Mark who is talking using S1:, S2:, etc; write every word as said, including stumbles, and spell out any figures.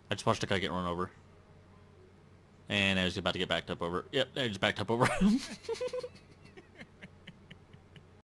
S1: I just watched a guy get run over. And I was about to get backed up over. Yep, I just backed up over him.